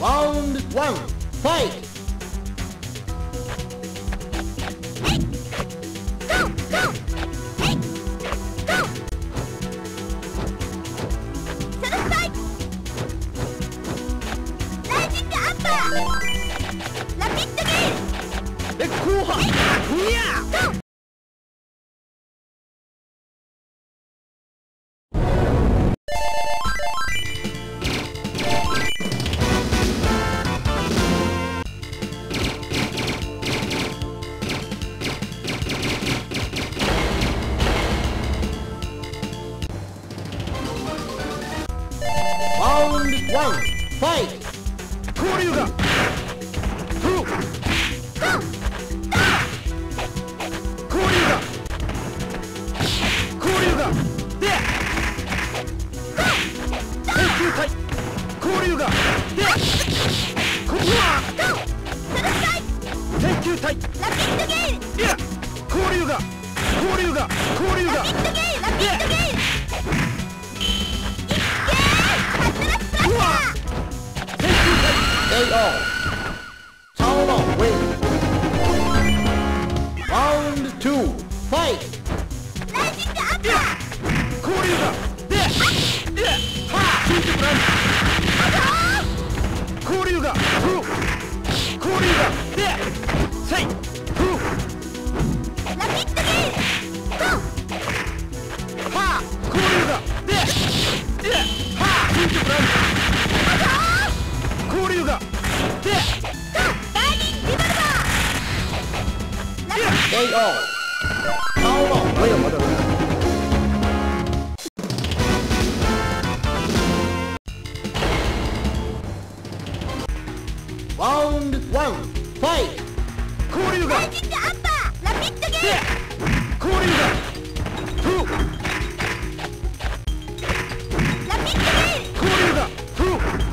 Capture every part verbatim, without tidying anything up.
Round one, fight! Round one, fight! 交流が交流が交流がで請求隊交流がでここは請求隊いや交流が交流が交流がでK O. Tauno win. Round two. Fight. Rising up. 交流がで、は、ついてくれ。交流が、ふ、交流がで、せい、ふ。ラピッドゲーム。は、交流がで、は、ついてくれ。交流がでダーニングリバルバー ケーオー 顔の上を戻るラウンドワンファイト交流がライジングアッパーラピッドゲーム交流がフーラピッドゲーム交流がフー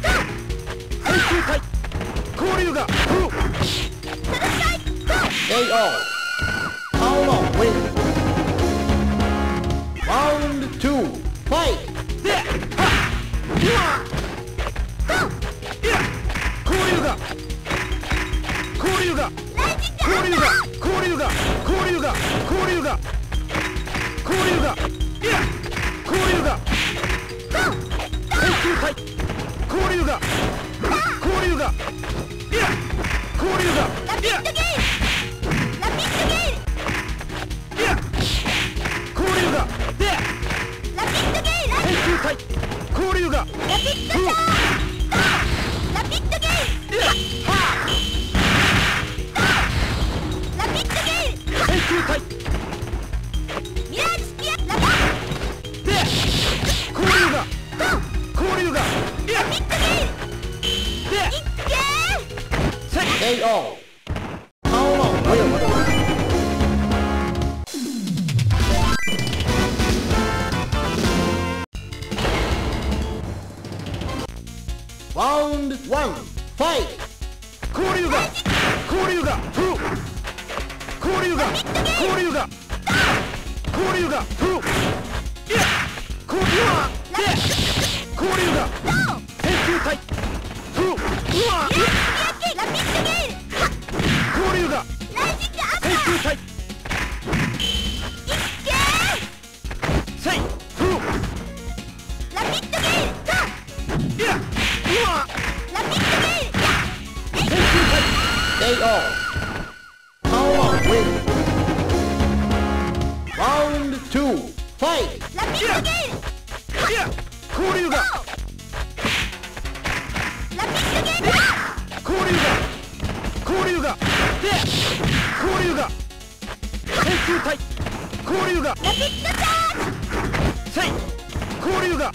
K O all. How long wins? Round two. Fight. K O. How long will Round one. Fight. Koryuga. Koryuga. Two. Koryuga. Koryuga. Koryuga. Two. Koryuga. Koryuga. Tenkyu Tai. Two. Koryuga. Tenkyu Tai. Sei. Two. K O. How long wins? Round two. Fight. Koryuga. Koryuga. Koryuga. Koryuga. Tenkyu Tai. Koryuga. Sei. Koryuga.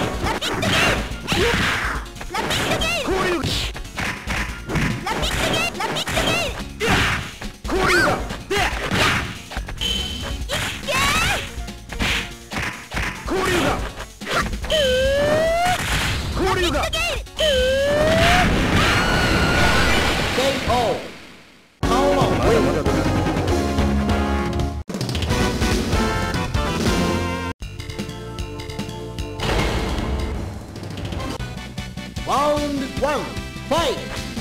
Koryuga. Koryuga. Koryuga. Koryuga. K O. How long wins? Round one. Fight.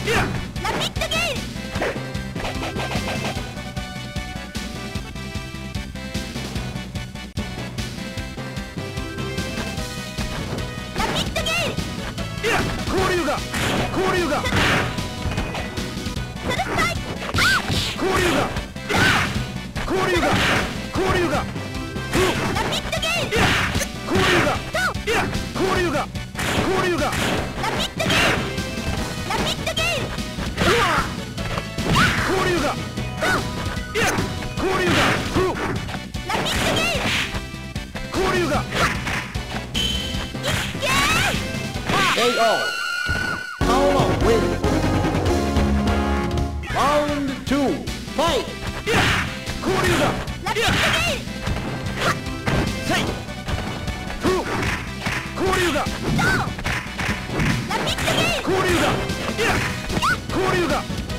Koryuga. Koryuga. Koryuga. Koryuga. Koryuga. Koryuga. Koryuga. Koryuga. Koryuga. Koryuga. Koryuga. K O. How long wins? Round two. Fight. Koryuga. Sei. Two. Koryuga. Koryuga. Koryuga.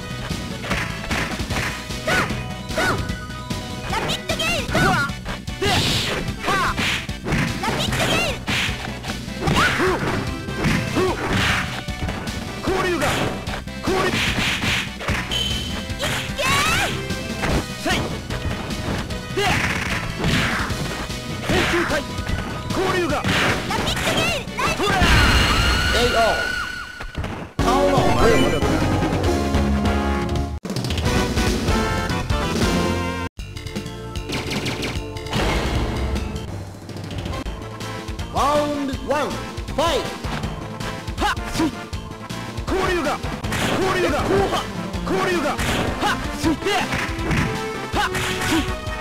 Koryuga. Koryuga. Sei. Tenkyu Tai. Koryuga. K O. How long wins? Round one. Fight. Ha! Sui. Koryuga. Koryuga. Koryuga. Ha! Sui. Ha! Sui.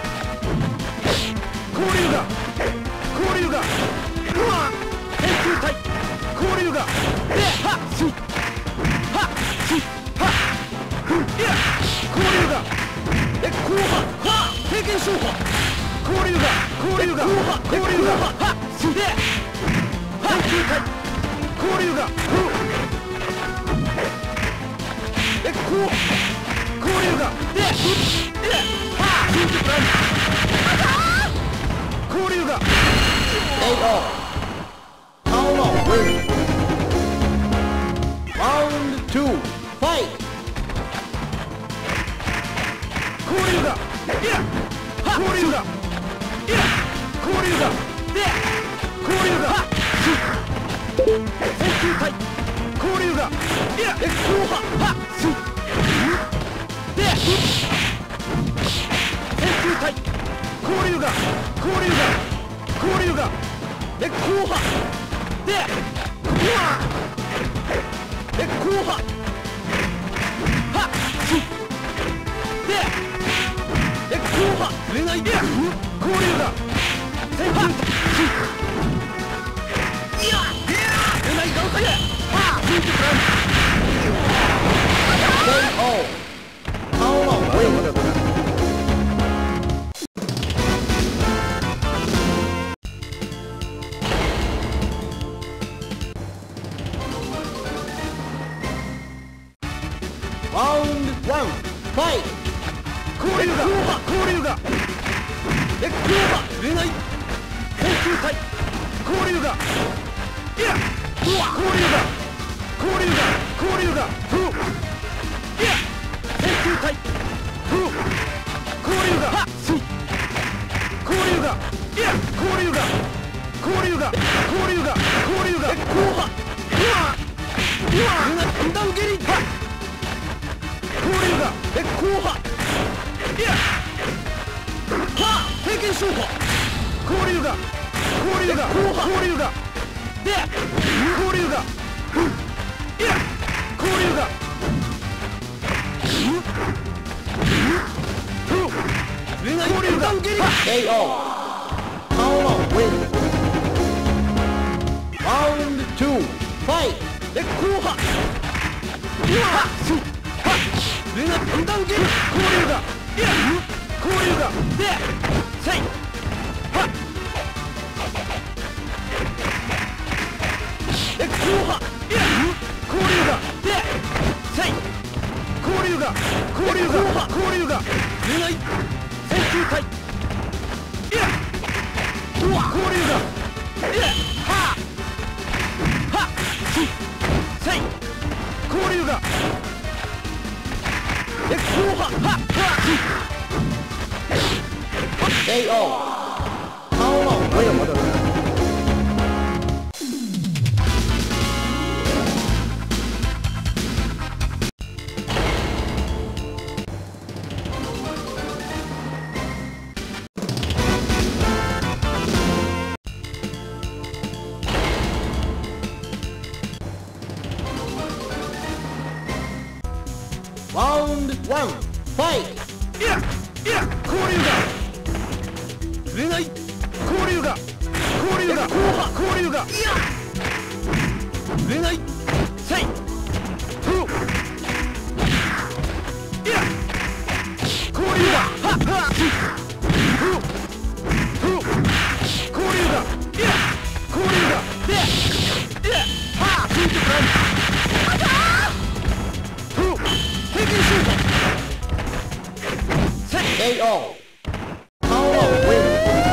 Koryuga. Koryuga. Tenkyu Tai. Koryuga. Ha! Sui. Ha! Sui. Ha! Koryuga.え、後半。は！経験勝負。Koryuga. Koryuga. Koryuga. Ha! Sui. Tenkyu Tai. Koryuga. え、こう。Koryuga. 流がではあついてこらん交流が エーオー Paolo win Round two Fight 交流がいや交流がいや交流がで交流が選球隊交流がいやえ後半はすで選球隊交流が交流が交流がで後半でうわで後半はすでで後半触れないで交流が選球隊いや触れない顔下げはあついてくらんケーオー Paolo win Round one Fight 交流が交流がえ後半触れない選球隊交流がいや交流が交流が交流がふういや選球隊ふう交流がはっすい交流がいや交流が交流が交流が交流がえ後半うわうわうな受けにはっ交流がえ後半いやはあ平均勝負交流が交流が後半交流がで交流がいや交流が交流が ケーオー Paolo win Round two Fight え後半うわっ上が分断受ける交流がいや交流がでせいはっえ後半いや交流がでせい交流が交流が交流が上ない選球隊いやうわ交流がいやはあはっせい交流がえ後半はっはっ ケーオー Paolo win Round one Fight いやいや交流が触れない交流が交流が後半交流がいや触れないせいふういや交流がはっはっふうふう交流がいや交流がでいやはあついてくらんあたーふう平均シュート ケーオー Paolo win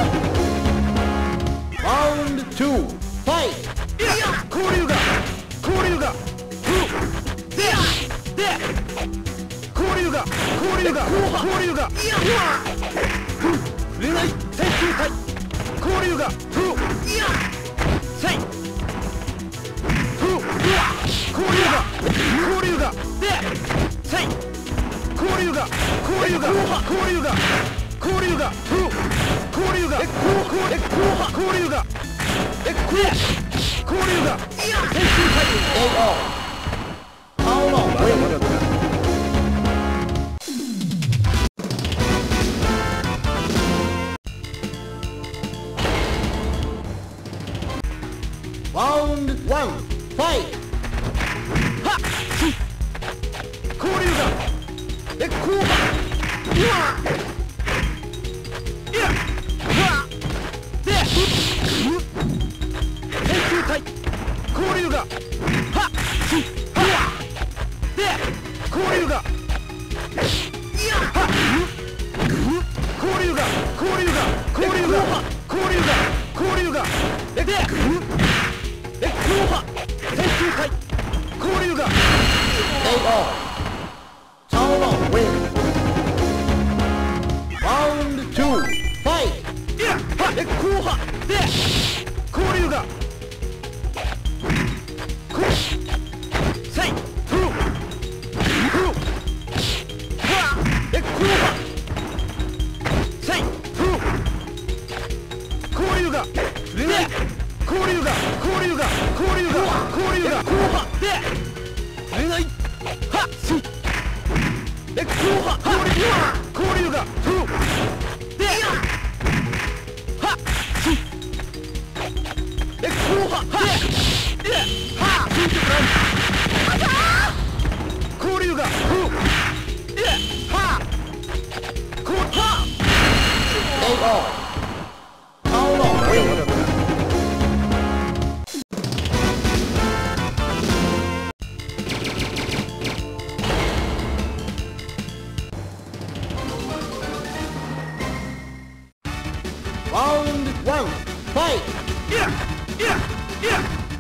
Round two Fight いや交流が交流がふうでで交流が交流が交流がいやふう触れない選球隊交流がふういやせいふううわ交流が交流がでせい交流が交流が交流が交流がふう交流がえ後半え後半交流がえ交流がいや選球隊 ケーオー Paolo win Round one Fight はっ交流がえ後半うわいやうわで選球隊交流がはっはで交流が交流がふうではっしえこうははではついてごらん交流がふうではこうはエイオー青のウィンRound one, fight! Yeah! Yeah! Yeah!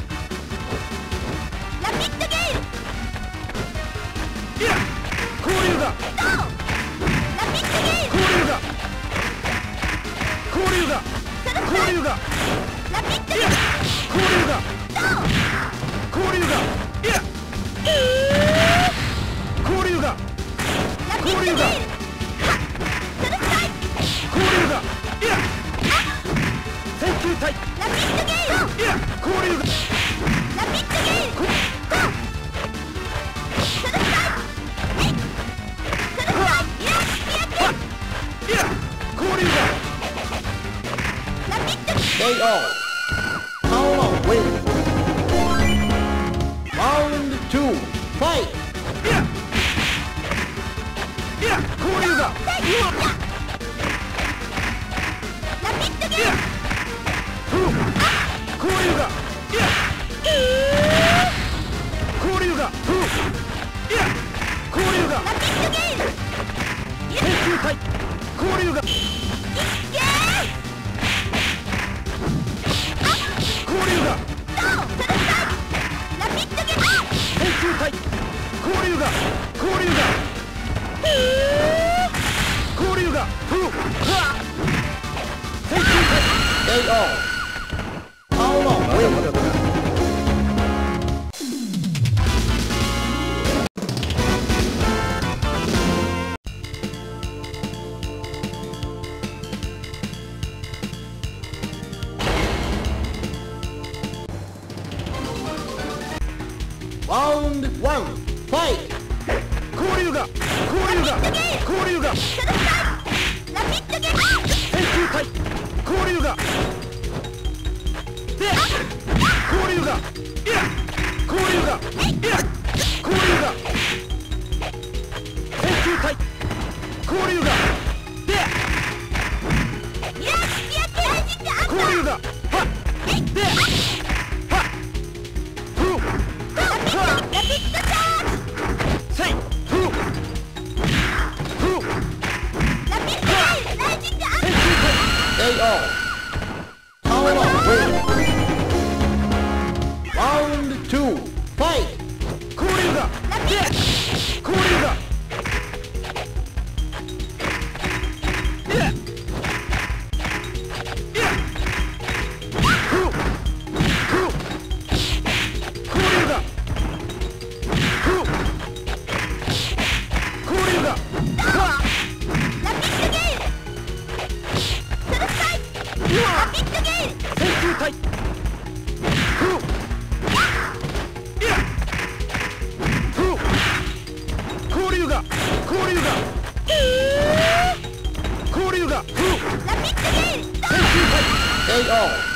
Rapid game! Yeah! 交流が Go! Rapid game! 交流が交流が交流が Rapid Yeah! game! 交流が Go! 交流が Yeah! 交流が Rapid 交流 game! が Surprise! 交流が Yeah! 選球隊 Rapid game! Yeah! 交流が Rapid game! Go! Surprise! Hey! Surprise! Yes! Yes! Yeah! 交流が Rapid game! ケーオー 青のウィン Round two, fight! Yeah! Yeah! 交流が Rapid game! Yeah! ふう交流が Yeah! 交流がふう Yeah! 交流が Rapid game! 研究隊交流が Yes! 交流が Go! Surprise! Rapid game! 研究隊交流が交流が交流がふうは研究隊 ケーオー 青のウィン Round one, fight! 交流が交流が交流が Surprise! Rapid game! 研究隊交流がで交流がいや交流がいや交流が研究隊交流がで Yes! Yes! Magic 交流がはっではっふう Rapid charge! せいふうふう Rapid game! Magic 研究隊 ケーオー 青のウィン Round two, fight! 交流がで交流がでいやふうふう交流がふう交流がは Rapid game! Surprise! Rapid game! 研究隊ふういやふう交流が交流が交流がふう Rapid game! 研究隊 ケーオー